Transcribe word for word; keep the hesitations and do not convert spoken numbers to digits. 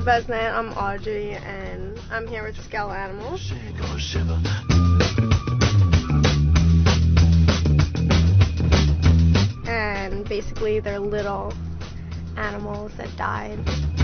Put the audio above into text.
Besnet. I'm Audrey, and I'm here with Skelanimals. And basically, they're little animals that died.